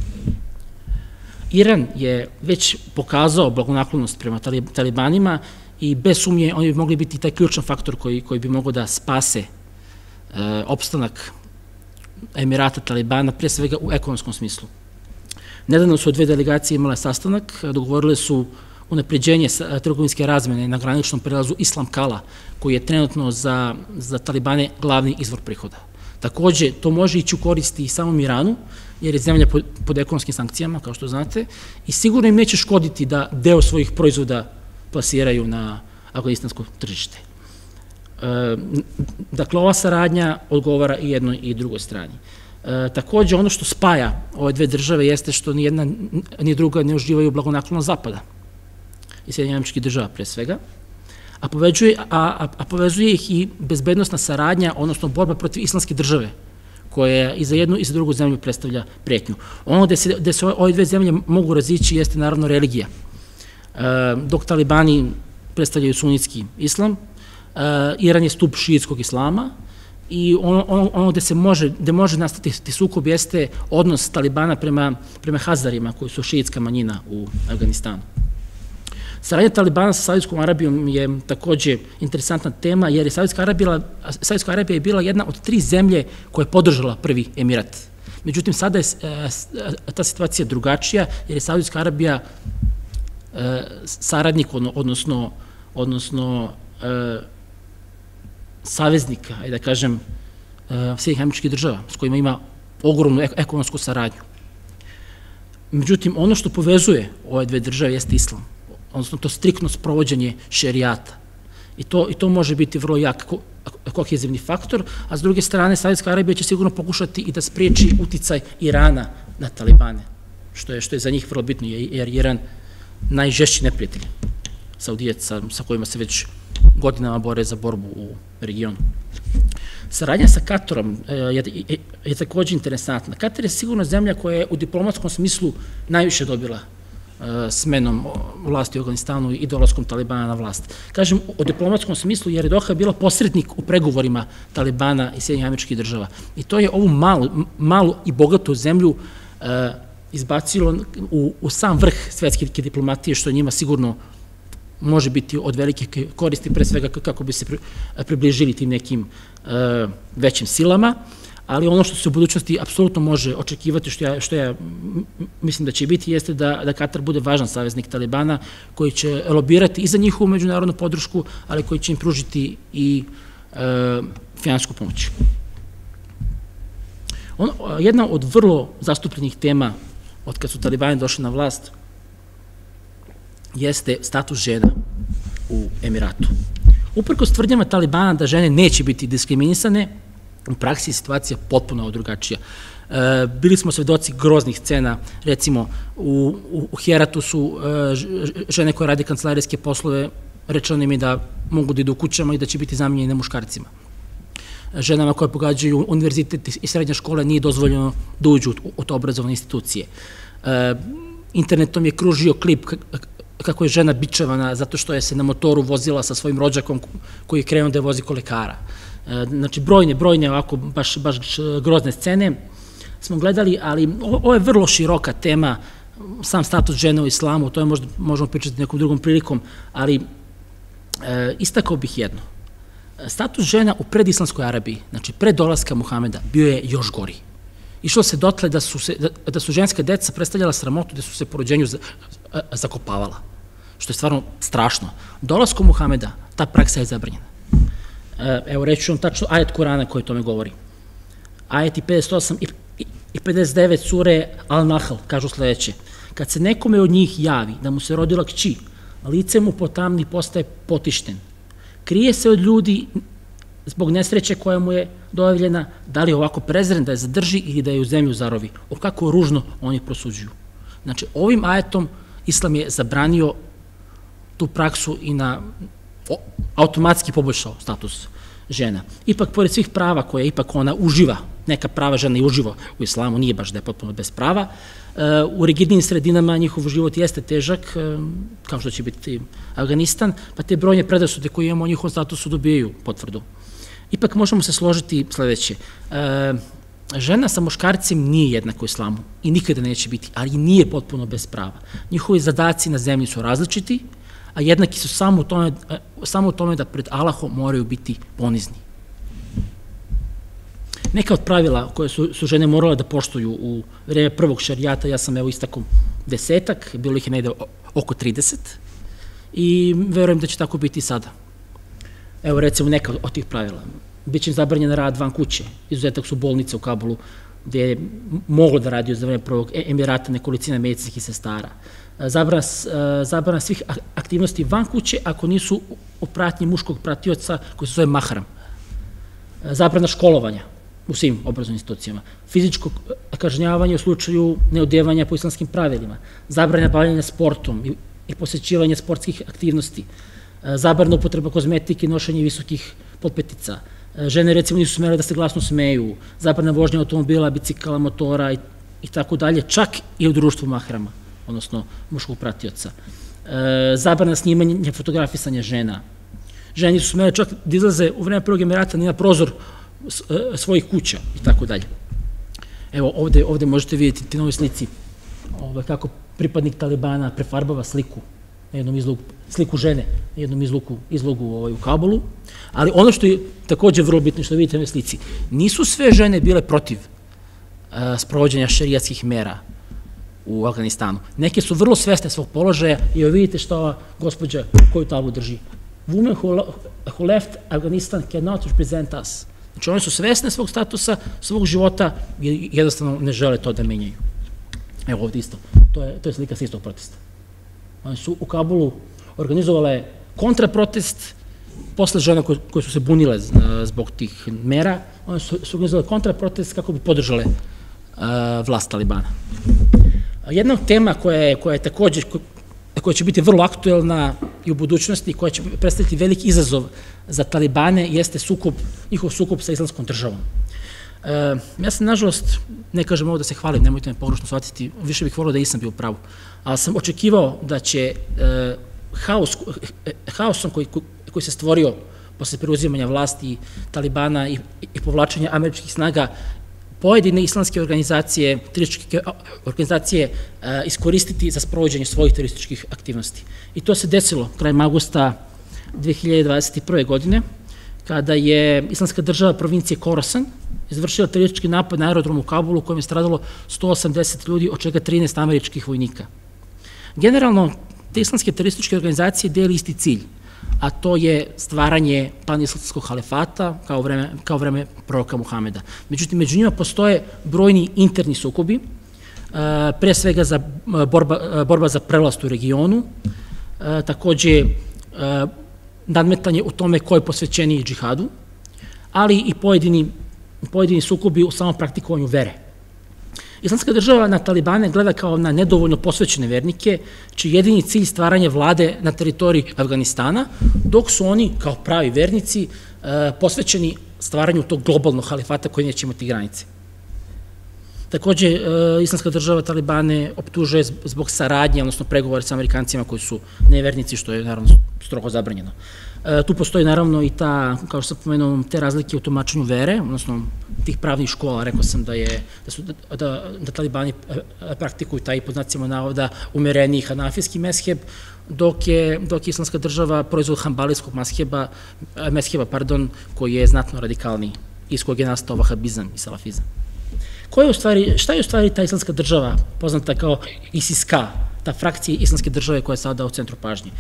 Iran je već pokazao blagonaklonost prema Talibanima i bez sumnje oni bi mogli biti taj ključan faktor koji, koji bi mogao da spase e, opstanak Emirata Talibana, pre svega u ekonomskom smislu. Nedavno su dve delegacije imale sastanak, dogovorile su unapređenje trgovinske razmene na graničnom prelazu Islam Kala, koji je trenutno za, za Talibane glavni izvor prihoda. Takođe, to može ići u koristi i samom Iranu, jer je zemlja pod, pod ekonomskim sankcijama, kao što znate, i sigurno im neće škoditi da deo svojih proizvoda plasiraju na afganistansko tržište. E, dakle, ova saradnja odgovara i jednoj i drugoj strani. E, takođe, ono što spaja ove dve države jeste što ni jedna ni druga ne uživaju blagonaklonost Zapada i Sjedinjenih Američkih Država pre svega, a, poveđuje, a, a povezuje ih i bezbednostna saradnja, odnosno borba protiv islamske države, koja i za jednu i za drugu zemlju predstavlja pretnju. Ono gde se, gde se ove dve zemlje mogu razići jeste naravno religija. E, dok Talibani predstavljaju sunitski islam, e, Iran je stup šiitskog islama i ono, ono, ono gde se može, gde može nastati sukob jeste odnos Talibana prema, prema Hazarima, koji su šiitska manjina u Afganistanu. Saradnja Talibana sa Saudijskom Arabijom je takođe interesantna tema, jer je Saudijska Arabija, Saudijska Arabija je bila jedna od tri zemlje koja je podržala prvi emirat. Međutim, sada je ta situacija drugačija, jer je Saudijska Arabija saradnik, odnosno, odnosno saveznika, ajde da kažem, Sjedinjenih Američkih Država, s kojima ima ogromnu ekonomsku saradnju. Međutim, ono što povezuje ove dve države jeste islam, odnosno to striktno sprovođenje šerijata. I to, i to može biti vrlo jak kohezivni faktor, a s druge strane Saudijska Arabija će sigurno pokušati i da spriječi uticaj Irana na Talibane, što je, što je za njih vrlo bitno, jer Iran najžešći neprijatelj Saudijaca sa, sa kojima se već godinama bore za borbu u regionu. Saradnja sa Katarom je, je, je takođe interesantna. Katar je sigurno zemlja koja je u diplomatskom smislu najviše dobila smenom vlasti u Afganistanu i dolaskom Talibana na vlast. Kažem o diplomatskom smislu jer je Doha bila posrednik u pregovorima Talibana i Sjedinjenih Američkih Država. I to je ovu malu, malu i bogatu zemlju uh, izbacilo u, u sam vrh svetske diplomatije, što njima sigurno može biti od velike koristi, pre svega kako bi se pri, približili tim nekim uh, većim silama, ali ono što se u budućnosti apsolutno može očekivati, što ja, što ja mislim da će biti, jeste da, da Katar bude važan saveznik Talibana, koji će lobirati i za njihovu međunarodnu podršku, ali koji će im pružiti i e, finansijsku pomoć. On, jedna od vrlo zastupljenih tema od kad su Talibani došli na vlast jeste status žena u Emiratu. Uprkos tvrdnjama Talibana da žene neće biti diskriminisane, u praksi je situacija potpuno drugačija. Bili smo svedoci groznih scena, recimo u Heratu su žene koje rade kancelarijske poslove, rečeno im je da mogu da idu u kućama i da će biti zamenjene muškarcima. Ženama koje pogađaju univerzitet i srednje škole nije dozvoljeno da uđu u te obrazovne institucije. Internetom je kružio klip kako je žena bičevana zato što je se na motoru vozila sa svojim rođakom koji je krenuo da je vozi ko lekara. Znači, brojne, brojne ovako baš grozne scene smo gledali, ali ovo je vrlo široka tema, sam status žene u islamu, to je možemo pričati nekom drugom prilikom, ali istakao bih jedno. Status žena u predislamskoj Arabiji, znači pred dolaska Muhameda, bio je još gori. Išlo se dotle da su ženska deca predstavljala sramotu, da su se po rođenju zakopavala, što je stvarno strašno. Dolaskom Muhameda ta praksa je zabranjena. Evo, reći ću vam tačno ajet Kurana koji o tome govori. Ajeti pedeset osam i pedeset devet sure Al-Nahl kažu sledeće. Kad se nekome od njih javi da mu se rodila kći, lice mu potamni postaje potišten. Krije se od ljudi zbog nesreće koja mu je dojavljena, da li je ovako prezren da je zadrži ili da je u zemlju zarovi. O kako ružno oni prosuđuju. Znači, ovim ajetom Islam je zabranio tu praksu i na automatski poboljšao status žena. Ipak, pored svih prava koje ipak ona uživa, neka prava žena i uživa u islamu, nije baš da je potpuno bez prava, u rigidnim sredinama njihov život jeste težak, kao što će biti Afganistan, pa te brojne predrasude koje imamo o njihovom statusu dobijaju potvrdu. Ipak možemo se složiti sledeće. Žena sa muškarcem nije jednaka u islamu i nikada neće biti, ali nije potpuno bez prava. Njihovi zadaci na zemlji su različiti, a jednaki su samo u tome da pred Allahom moraju biti ponizni. Neka od pravila koje su žene morale da poštuju u vreme prvog šarijata, ja sam evo istakao desetak, bilo ih je negde oko trideset i verujem da će tako biti i sada. Evo recimo neka od tih pravila. Biće im zabranjen rad van kuće, izuzetak su bolnice u Kabulu, gde je moglo da radi za vreme prvog Emirata nekolicina medicinskih sestara. Zabrana svih aktivnosti van kuće ako nisu u pratnji muškog pratioca koji se zove mahram. Zabrana školovanja u svim obrazovnim institucijama. Fizičko kažnjavanje u slučaju neodjevanja po islamskim pravilima. Zabrana bavljanja sportom i posećivanja sportskih aktivnosti. Zabrana upotreba kozmetike i nošenje visokih potpetica. Žene recimo nisu smele da se glasno smeju. Zabrana vožnja automobila, bicikala, motora i tako dalje, čak i u društvu mahrama, odnosno muškog pratioca. Zabrana snimanja, fotografisanja žena. Žene nisu smele čak da izlaze u vreme prvog Emirata ni na prozor svojih kuća i tako dalje. Evo, ovde možete vidjeti ti na ovoj slici kako pripadnik Talibana prefarbava sliku na jednom izlogu, sliku žene na jednom izlogu u Kabulu, ali ono što je takođe vrlo bitno što vidite na ovoj slici, nisu sve žene bile protiv sprovođenja šerijatskih mera u Afganistanu. Neke su vrlo svesne svog položaja i evo vidite što ova gospođa koju tablu drži. Women who left Afghanistan cannot represent us. Znači, one su svesne svog statusa, svog života i jednostavno ne žele to da menjaju. Evo ovdje isto. To je slika sa istog protesta. One su u Kabulu organizovale kontraprotest posle žena koje su se bunile zbog tih mera. One su organizovale kontraprotest kako bi podržale vlast Talibana. Jedna od tema koja je takođe, koja će biti vrlo aktuelna i u budućnosti, koja će predstaviti veliki izazov za Talibane, jeste sukob, njihov sukob sa islamskom državom. Ja sam, nažalost, ne kažem ovo da se hvalim, nemojte me pogrešno shvatiti, više bih volio da nisam bio u pravu, ali sam očekivao da će haosom koji se stvorio posle preuzimanja vlasti Talibana i povlačenja američkih snaga pojedine islamske organizacije, terorističke organizacije iskoristiti za sprovođenje svojih terorističkih aktivnosti. I to se desilo krajem avgusta dve hiljade dvadeset prve. godine, kada je islamska država provincije Khorasan izvršila teroristički napad na aerodrom u Kabulu u kojem je stradalo sto osamdeset ljudi, od čega trinaest američkih vojnika. Generalno, te islamske terorističke organizacije deli isti cilj, a to je stvaranje panislamskog halefata kao vreme proroka Muhameda. Međutim, među njima postoje brojni interni sukobi, pre svega borba za prevlast u regionu, takođe nadmetanje u tome ko je posvećeniji džihadu, ali i pojedini, pojedini sukobi u samom praktikovanju vere. Islamska država na talibane gleda kao na nedovoljno posvećene vernike, čiji jedini cilj stvaranje vlade na teritoriji Afganistana, dok su oni, kao pravi vernici, posvećeni stvaranju tog globalnog halifata koji neće imati granice. Takođe, Islamska država talibane optužuje zbog saradnje, odnosno pregovora sa Amerikancima koji su nevernici, što je naravno strogo zabranjeno. Tu postoji naravno i ta, kao što sam pomenuo, te razlike u tumačenju vere, odnosno tih pravnih škola. Rekao sam da je, da su, da, da talibani praktikuju taj, pod znacima navoda, umereniji hanafijski mezheb, dok je, dok je Islamska država proizvod hambalijskog mezheba, mezheba, pardon, koji je znatno radikalniji, iz kojeg je nastao vahabizam i salafizam. Ko je u stvari, šta je u stvari ta Islamska država, poznata kao I S I S-K, ta frakcija Islamske države koja je sada u centru pažnje?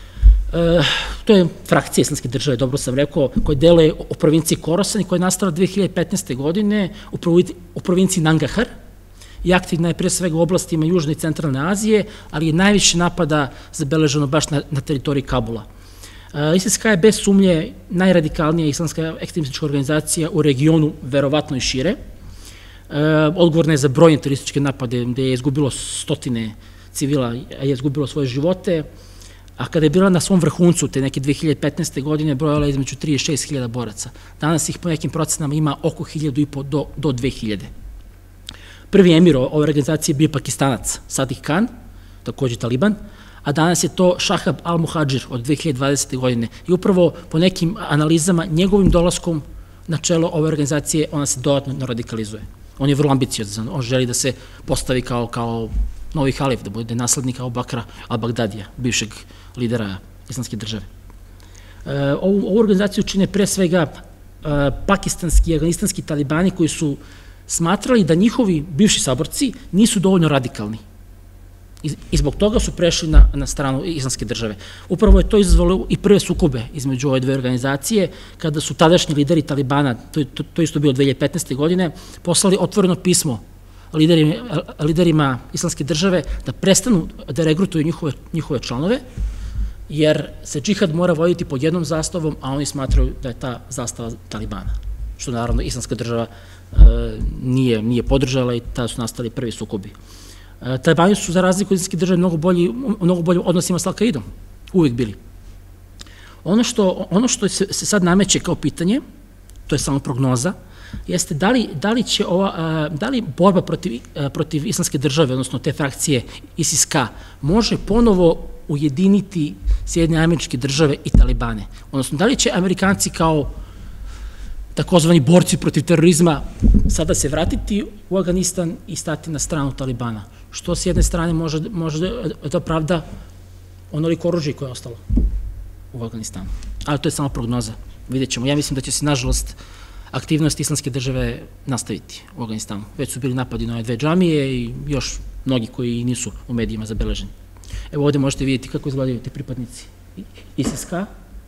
E, to je frakcija Islamske države, dobro sam rekao, koja deluje u provinciji Khorasan i koja je nastala dve hiljade petnaeste. godine u, u provinciji Nangahar i aktivna je pre svega u oblastima Južne i Centralne Azije, ali je najviše napada zabeleženo baš na, na teritoriji Kabula. I S I S-K je bez sumnje najradikalnija islamska ekstremistička organizacija u regionu, verovatno i šire. Odgovorna je za brojne terorističke napade gde je izgubilo stotine civila, je izgubilo svoje živote, a kada je bila na svom vrhuncu, te neke dve hiljade petnaeste. godine, brojala između tri i šest hiljada boraca. Danas ih po nekim procenama ima oko hiljadu i po do, do dve hiljade. Prvi emir ove organizacije je bio Pakistanac, Sadiq Khan, takođe Taliban, a danas je to Shahab al-Muhadžir od dve hiljade dvadesete. godine. I upravo po nekim analizama, njegovim dolaskom na čelo ove organizacije, ona se dodatno radikalizuje. On je vrlo ambiciozan, on želi da se postavi kao, kao novi halif, da bude naslednik Abu Bakra al-Bagdadija, bivšeg lidera Islamske države. E, ovu, ovu organizaciju čine pre svega e, pakistanski i afganistanski talibani koji su smatrali da njihovi bivši saborci nisu dovoljno radikalni. I, i zbog toga su prešli na, na stranu Islamske države. Upravo je to izazvalo i prve sukobe između ove dve organizacije, kada su tadašnji lideri Talibana, to, to, to isto bilo dve hiljade petnaeste. godine, poslali otvoreno pismo liderima, liderima Islamske države da prestanu da regrutuju njihove, njihove članove, jer se džihad mora voditi pod jednom zastavom, a oni smatraju da je ta zastava Talibana, što naravno Islamska država e, nije, nije podržala i tada su nastali prvi sukobi. Talibani su za razliku od Islamske države mnogo bolji, mnogo bolji odnosima s Al-Qaidom, uvijek bili. Ono što, ono što se, se sad nameće kao pitanje, to je samo prognoza, jeste da li, da li će ova, da li borba protiv, protiv Islamske države, odnosno te frakcije I S I S-K, može ponovo ujediniti Sjedinjene Američke Države i Talibane? Odnosno, da li će Amerikanci kao takozvani borci protiv terorizma sada se vratiti u Afganistan i stati na stranu Talibana? Što s jedne strane može, može da opravda onoliko oružje koje je ostalo u Afganistanu. Ali to je samo prognoza. Vidjet ćemo. Ja mislim da će se, nažalost, aktivnost Islamske države nastaviti u Afganistanu. Već su bili napadi na ove dve džamije i još mnogi koji nisu u medijima zabeleženi. Evo ovde možete vidjeti kako izgledaju ti pripadnici I S I S-K.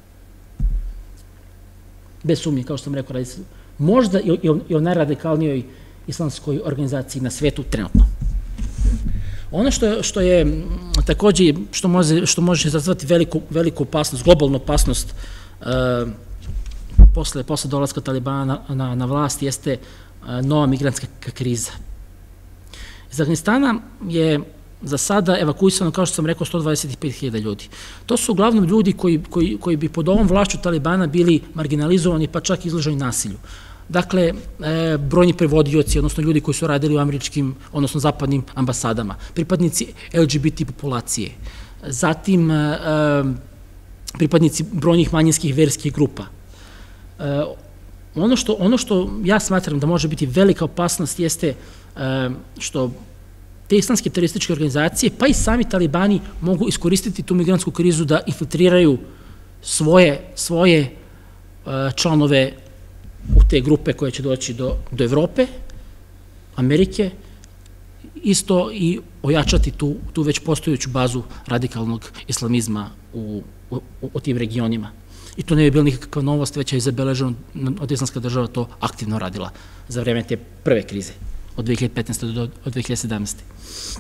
Bez sumnje, kao što sam rekao, radi se možda i o najradikalnijoj islamskoj organizaciji na svetu trenutno. Ono što, što je takođe, što može, što može izazvati veliku, veliku opasnost, globalnu opasnost uh, posle, posle dolaska Talibana na, na, na vlast, jeste uh, nova migrantska kriza. Iz Afganistana je za sada evakuisano, kao što sam rekao, sto dvadeset pet hiljada ljudi. To su uglavnom ljudi koji, koji, koji bi pod ovom vlašću Talibana bili marginalizovani, pa čak izloženi nasilju. Dakle, e, brojni prevodioci, odnosno ljudi koji su radili u američkim, odnosno zapadnim ambasadama, pripadnici L G B T populacije, zatim e, pripadnici brojnih manjinskih verskih grupa. E, ono, što, ono što ja smatram da može biti velika opasnost jeste e, što te islamske terorističke organizacije, pa i sami Talibani mogu iskoristiti tu migrantsku krizu da infiltriraju svoje, svoje članove u te grupe koje će doći do, do Evrope, Amerike, isto i ojačati tu, tu već postojuću bazu radikalnog islamizma u, u, u tim regionima. I to ne bi bila nikakva novost, već je zabeleženo od Islamska država to aktivno radila za vreme te prve krize od dve hiljade petnaeste. do dve hiljade sedamnaeste.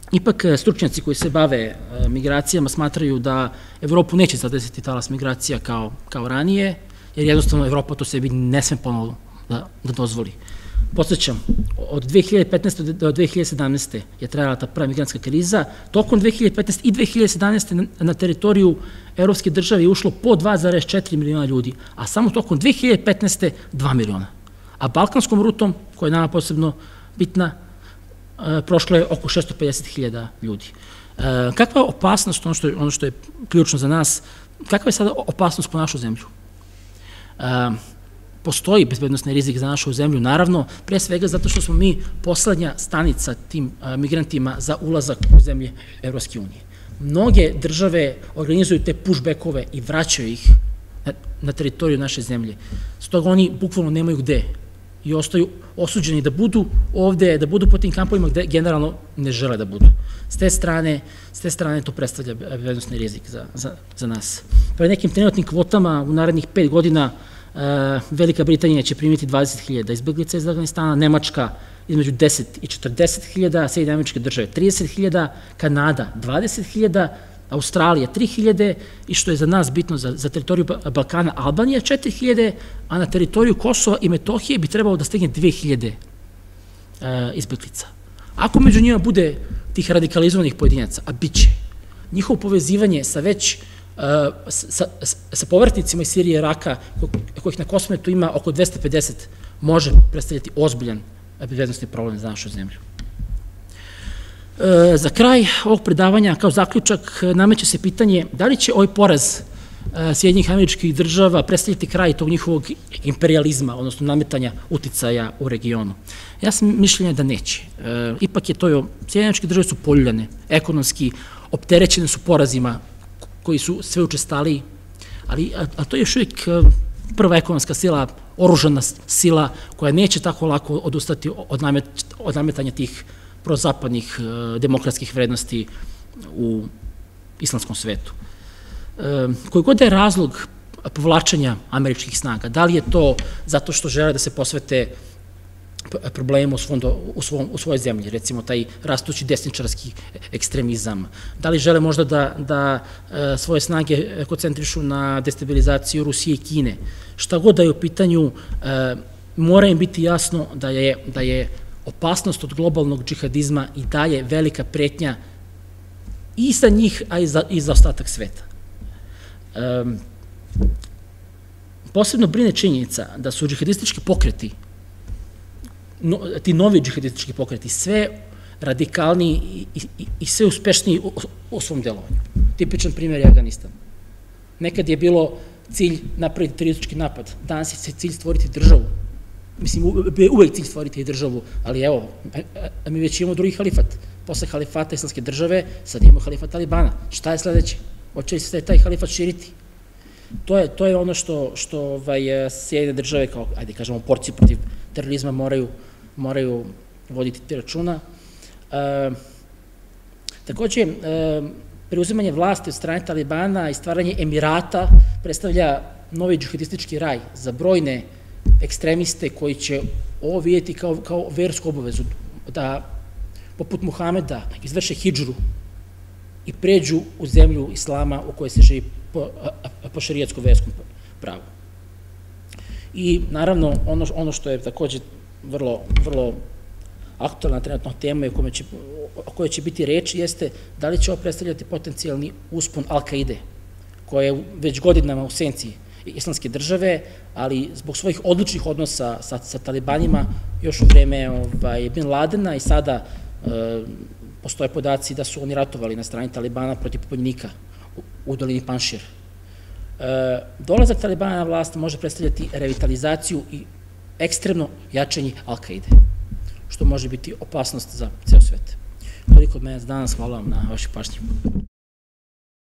Ipak stručnjaci koji se bave migracijama smatraju da Evropu neće zadesiti talas migracija kao, kao ranije, jer jednostavno Evropa to sebi ne sme ponovno da, da dozvoli. Podsjećam, od dve hiljade petnaeste. do dve hiljade sedamnaeste. je trajala ta prva migrantska kriza. Tokom dve hiljade petnaeste. i dve hiljade sedamnaeste. na, na teritoriju evropske države je ušlo po dva zarez četiri miliona ljudi, a samo tokom dve hiljade petnaeste. dva miliona. A balkanskom rutom, koja je nama posebno bitna, prošlo je oko šesto pedeset hiljada ljudi. Kakva je opasnost, ono što je, ono što je ključno za nas, kakva je sada opasnost po našu zemlju? Postoji bezbednosni rizik za našu zemlju, naravno, pre svega zato što smo mi poslednja stanica tim migrantima za ulazak u zemlje Evropske unije. Mnoge države organizuju te pushbackove i vraćaju ih na, na teritoriju naše zemlje. Stoga oni bukvalno nemaju gde i ostaju osuđeni da budu ovde, da budu po tim kampovima gde generalno ne žele da budu. S te strane, s te strane to predstavlja bezbednosni rizik za, za, za nas. Pre nekim trenutnim kvotama u narednih pet godina Velika Britanija će primiti dvadeset hiljada izbeglica iz Afganistana, Nemačka između deset i četrdeset hiljada, Sjedinjene Američke Države trideset hiljada, Kanada dvadeset hiljada, Australija tri hiljade i što je za nas bitno za, za teritoriju Balkana, Albanija četiri hiljade, a na teritoriju Kosova i Metohije bi trebalo da stigne dve hiljade e, izbeglica. Ako među njima bude tih radikalizovanih pojedinaca, a bit će, njihovo povezivanje sa već sa, sa povratnicima iz Sirije i Iraka, kojih na Kosmetu ima oko dvesta pedeset, može predstavljati ozbiljan bezbednosni problem za našu zemlju. Za kraj ovog predavanja, kao zaključak, nameće se pitanje da li će ovaj poraz Sjedinjenih Američkih Država predstavljati kraj tog njihovog imperijalizma, odnosno nametanja uticaja u regionu. Ja sam mišljenja da neće. Ipak je to, Sjedinjene Američke Države su poljuljane, ekonomski opterećene su porazima koji su sve učestaliji, ali a to je još uvijek prva ekonomska sila, oružana sila koja neće tako lako odustati od, namet, od nametanja tih prozapadnih demokratskih vrednosti u islamskom svetu. E, koji god je razlog povlačenja američkih snaga, da li je to zato što žele da se posvete problemu u, svom, u, svom, u svojoj zemlji, recimo taj rastući desničarski ekstremizam, da li žele možda da, da e, svoje snage koncentrišu na destabilizaciju Rusije i Kine, šta god da je u pitanju, e, mora im biti jasno da je, da je opasnost od globalnog džihadizma i dalje velika pretnja i za njih, a i za, i za ostatak sveta. E, posebno brine činjenica da su džihadistički pokreti, no, ti novi džihadistički pokreti, sve radikalniji i, i, i sve uspešniji u, u svom delovanju. Tipičan primjer je Afganistan. Nekad je bilo cilj napraviti teroristički napad, danas je cilj stvoriti državu. Mislim, uvek cilj stvoriti državu, ali evo, mi već imamo drugi halifat. Posle halifata Islamske države, sad imamo halifat Talibana. Šta je sledeće? Hoće li se taj halifat širiti? To je, to je ono što, što ovaj, Sjedinjene države, kao, ajde kažemo, porci protiv terorizma moraju, moraju voditi te računa. E, takođe, e, preuzimanje vlasti od strane Talibana i stvaranje Emirata predstavlja novi džihadistički raj za brojne ekstremiste koji će ovo vidjeti kao, kao versku obavezu, da poput Muhameda izvrše hidžru i pređu u zemlju islama u kojoj se živi po, po šarijatskom verskom pravu. I naravno, ono, ono što je takođe vrlo, vrlo aktualna trenutna tema o kojoj će, o kojoj će biti reč jeste da li će ovo predstavljati potencijalni uspon Al-Kaide, koja je već godinama u senci Islamske države, ali zbog svojih odličnih odnosa sa, sa talibanima još u vreme ovaj, Bin Ladena i sada e, postoje podaci da su oni ratovali na strani Talibana protiv pobunjenika u, u dolini Panšir. E, dolazak Talibana na vlast može predstavljati revitalizaciju i ekstremno jačanje Al-Kaide, što može biti opasnost za ceo svet. Toliko od mene danas, hvala vam na vašoj pažnji.